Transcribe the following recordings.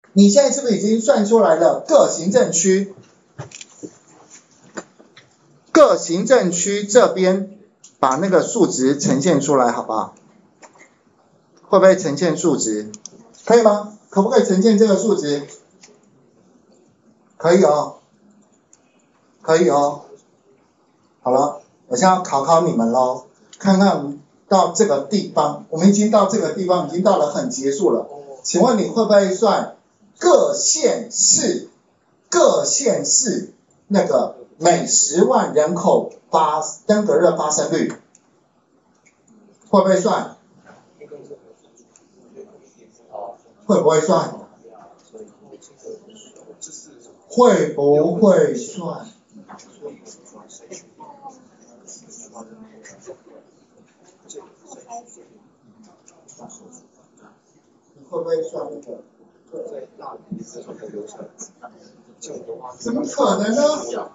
你现在是不是已经算出来了各行政区？各行政区这边把那个数值呈现出来，好不好？会不会呈现数值？可以吗？可不可以呈现这个数值？可以哦，可以哦。好了，我现在要考考你们咯，看看到这个地方，我们已经到这个地方，已经到了很结束了。请问你会不会算各县市那个每10万人口登革热发生率？会不会算？会不会算？会不会算？你会不会算那个？怎么可能呢？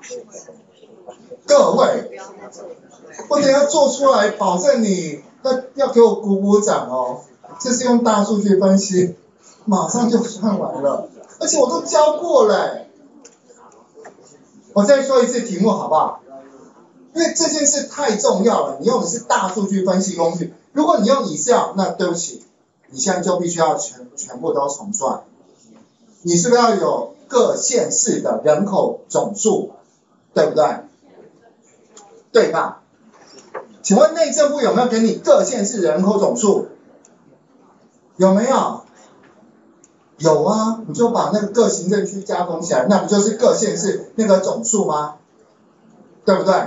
各位，我等一下做出来，保证你要给我鼓鼓掌哦。这是用大数据分析，马上就算完了，而且我都教过了。我再说一次题目好不好？因为这件事太重要了，你用的是大数据分析工具。如果你用Excel，那对不起，你现在就必须要全部都重算。你是不是要有各县市的人口总数，对不对？对吧？请问内政部有没有给你各县市人口总数？有没有？有啊，你就把那个各行政区加总起来，那不就是各县市那个总数吗？对不对？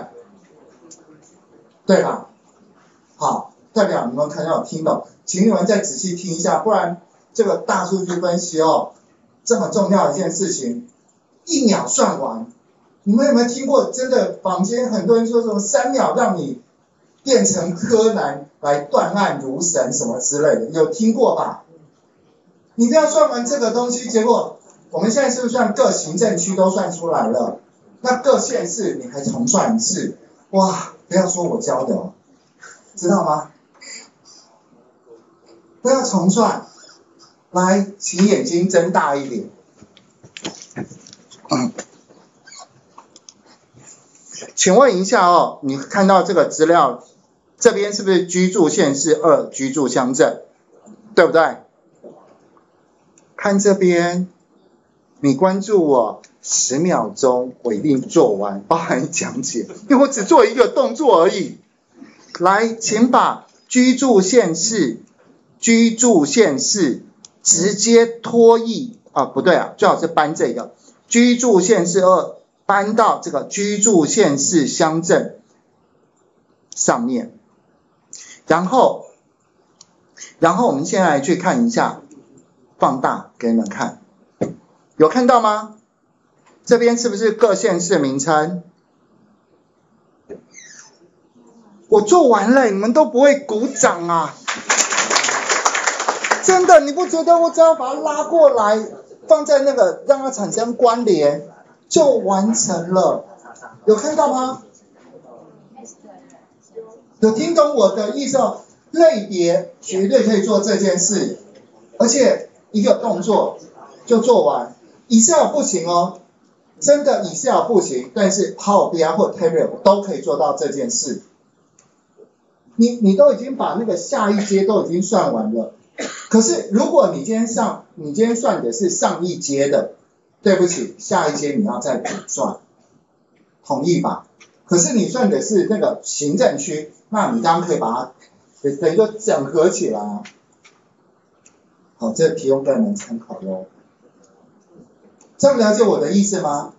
对吧？好，代表你们可能有听懂，请你们再仔细听一下，不然这个大数据分析哦，这么重要的一件事情，1秒算完。你们有没有听过？真的坊间很多人说什么3秒让你变成柯南来断案如神什么之类的，有听过吧？你不要算完这个东西，结果我们现在是不是算各行政区都算出来了？那各县市你还重算一次，哇！不要说我教的哦，知道吗？不要重算，来，请眼睛睁大一点。请问一下哦，你看到这个资料，这边是不是居住县市2居住乡镇，对不对？看这边，你关注我10秒钟，我一定做完，包含讲解，因为我只做一个动作而已。来，请把居住县市直接拖移啊，不对啊，最好是搬这个居住县市2搬到这个居住县市乡镇上面，然后我们现在来去看一下，放大给你们看，有看到吗？这边是不是各县市名称？我做完了，你们都不会鼓掌啊！真的，你不觉得我只要把它拉过来，放在那个让它产生关联，就完成了？有看到吗？有听懂我的意思哦？类别绝对可以做这件事，而且一个动作就做完。Excel 不行哦，真的 Excel 不行，但是 Power BI 或 Tableau 都可以做到这件事。你都已经把那个下一阶都已经算完了，可是如果你今天算的是上一阶的，对不起，下一阶你要再补算，同意吧？可是你算的是那个行政区，那你当然可以把它等于说整合起来啊。好，这提供给你们参考咯。这样了解我的意思吗？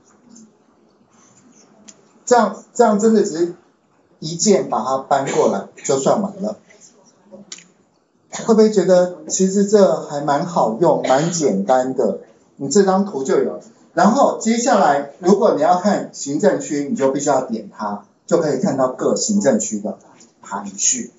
这样真的只是一键把它搬过来就算完了。会不会觉得其实这还蛮好用，蛮简单的？你这张图就有。然后接下来，如果你要看行政区，你就必须要点它，就可以看到各行政区的排序。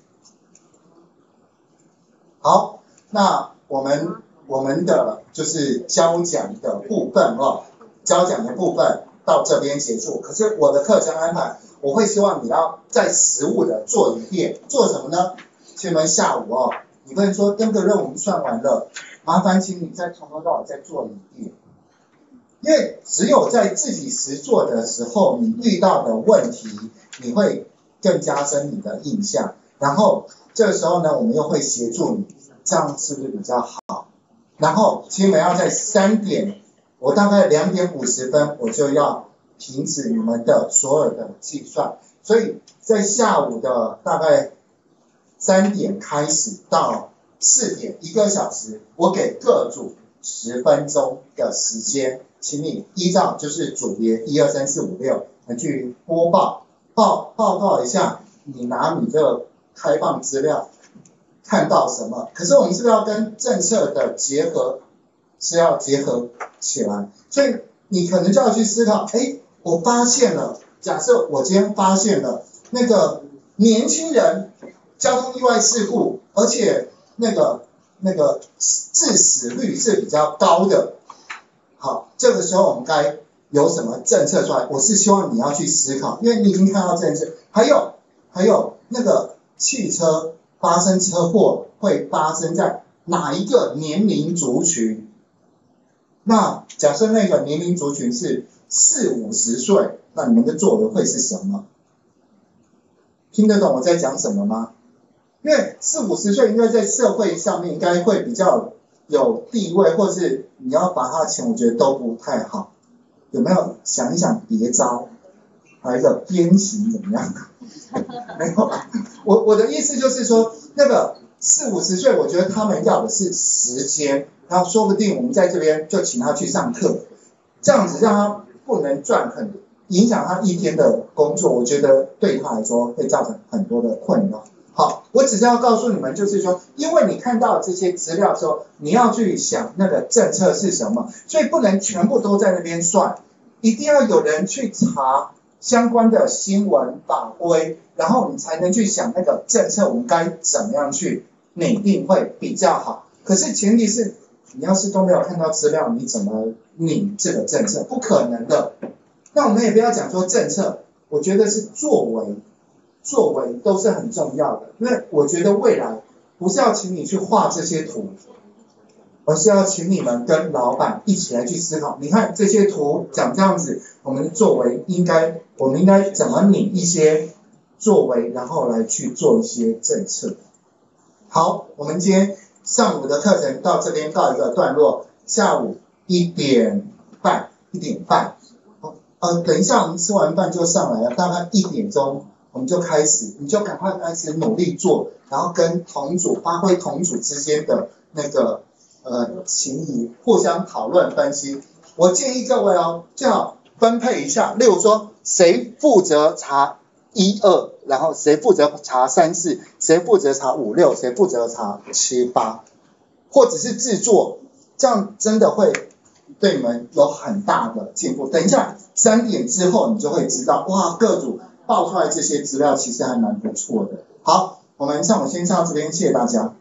好，那我们的就是教讲的部分哦，教讲的部分到这边结束。可是我的课程安排，我会希望你要再实务的做一遍，做什么呢？请你们下午哦，你不能说登革热我们算完了， 麻烦请你再从头到尾再做一遍。因为只有在自己实做的时候，你遇到的问题，你会更加深你的印象。然后这个时候呢，我们又会协助你，这样是不是比较好？然后请你们要在3点，我大概2点50分我就要停止你们的所有的计算，所以在下午的大概3点开始到4点1个小时，我给各组10分钟的时间，请你依照就是组别1、2、3、4、5、6来去播报报告一下，你拿你这个开放资料看到什么？可是我们是不是要跟政策的结合是要结合起来？所以你可能就要去思考，我发现了，假设我今天发现了那个年轻人交通意外事故，而且那个致死率是比较高的。好，这个时候我们该有什么政策出来？我是希望你要去思考，因为你已经看到政策，还有那个汽车发生车祸会发生在哪一个年龄族群？那假设那个年龄族群是40、50岁，那你们的作为会是什么？听得懂我在讲什么吗？因为40、50岁应该在社会上面应该会比较有地位，或是你要罚他的钱，我觉得都不太好。有没有想一想别招？还有一个鞭刑怎么样？没有，我的意思就是说，那个40、50岁，我觉得他们要的是时间，然后说不定我们在这边就请他去上课，这样子让他不能赚影响他一天的工作，我觉得对他来说会造成很多的困扰。好，我只是要告诉你们，就是说，因为你看到这些资料之后，你要去想那个政策是什么，所以不能全部都在那边算，一定要有人去查相关的新闻法规，然后你才能去想那个政策我们该怎么样去拟定会比较好。可是前提是你要是都没有看到资料，你怎么拟这个政策？不可能的。那我们也不要讲说政策，我觉得是作为都是很重要的，因为我觉得未来不是要请你去画这些图，而是要请你们跟老板一起来去思考，你看这些图讲这样子，我们应该怎么拟一些作为，然后来去做一些政策。好，我们今天上午的课程到这边告一个段落，下午1点半，等一下我们吃完饭就上来了，大概1点钟我们就开始，你就赶快开始努力做，然后跟同组发挥同组之间的那个情谊，互相讨论分析。我建议各位就要分配一下，例如说谁负责查1、2，然后谁负责查3、4，谁负责查5、6，谁负责查7、8，或者是制作，这样真的会对你们有很大的进步。等一下3点之后你就会知道，哇，各组爆出来这些资料其实还蛮不错的。好，我们上午先上这边，谢谢大家。